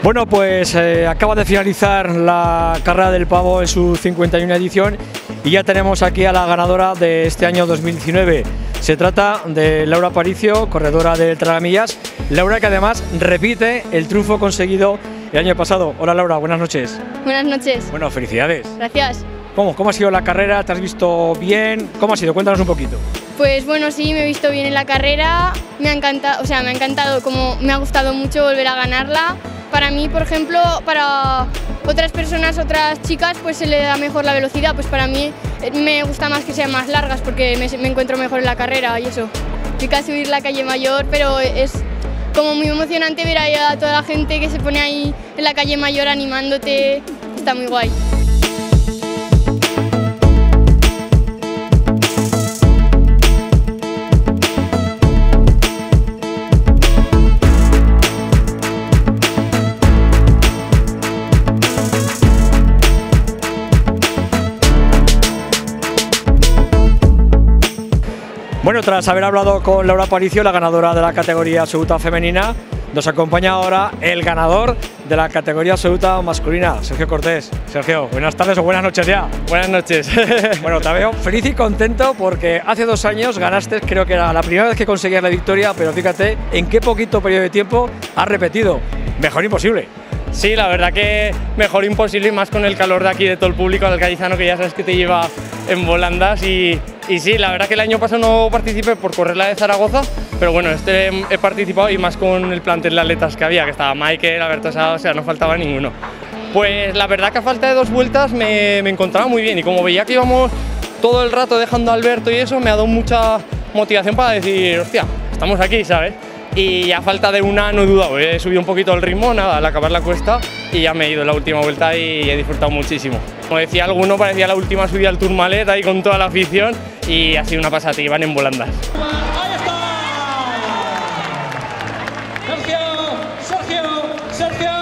Bueno, pues acaba de finalizar la carrera del pavo en su 51 edición y ya tenemos aquí a la ganadora de este año 2019. Se trata de Laura Aparicio, corredora de tragamillas. Laura, que además repite el triunfo conseguido el año pasado. Hola Laura, buenas noches. Buenas noches. Bueno, felicidades. Gracias. ¿Cómo ha sido la carrera? ¿Te has visto bien? ¿Cómo ha sido? Cuéntanos un poquito. Pues bueno, sí, me he visto bien en la carrera, me ha encantado, como me ha gustado mucho volver a ganarla. Para mí, por ejemplo, para otras personas, otras chicas, pues se le da mejor la velocidad, pues para mí me gusta más que sean más largas porque me encuentro mejor en la carrera y eso. Pica subir la calle Mayor, pero es como muy emocionante ver ahí a toda la gente que se pone ahí en la calle Mayor animándote, está muy guay. Bueno, tras haber hablado con Laura Aparicio, la ganadora de la categoría absoluta femenina, nos acompaña ahora el ganador de la categoría absoluta masculina, Sergio Cortés. Sergio, buenas tardes o buenas noches ya. Buenas noches. Bueno, te veo feliz y contento porque hace 2 años ganaste, creo que era la primera vez que conseguías la victoria, pero fíjate en qué poquito periodo de tiempo has repetido. Mejor imposible. Sí, la verdad que mejor imposible, y más con el calor de aquí de todo el público alcalizano, que ya sabes que te lleva en volandas. Y sí, la verdad que el año pasado no participé por correr la de Zaragoza, pero bueno, he participado, y más con el plantel de atletas que había, que estaba Michael, Alberto Sá, o sea, no faltaba ninguno. Pues la verdad que a falta de 2 vueltas me encontraba muy bien, y como veía que íbamos todo el rato dejando a Alberto y eso, me ha dado mucha motivación para decir, hostia, estamos aquí, ¿sabes? Y a falta de una no he dudado, he subido un poquito el ritmo, nada, al acabar la cuesta, y ya me he ido en la última vuelta y he disfrutado muchísimo. Como decía alguno, parecía la última subida al Tourmalet ahí con toda la afición, y ha sido una pasada, iban en volandas. ¡Ahí está! Sergio, Sergio, Sergio.